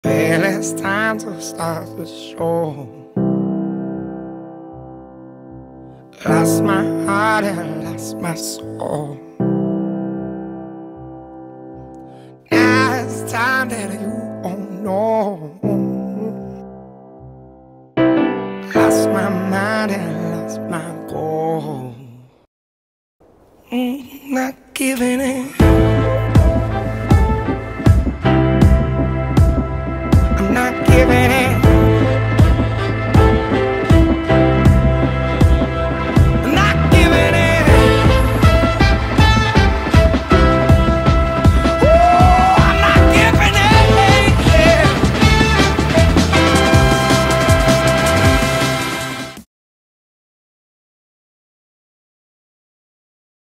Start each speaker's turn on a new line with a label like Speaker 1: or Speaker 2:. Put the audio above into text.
Speaker 1: Well, it's time to start the show. Lost my heart and lost my soul. Now it's time that you won't know. Lost my mind and lost my goal. Not giving in.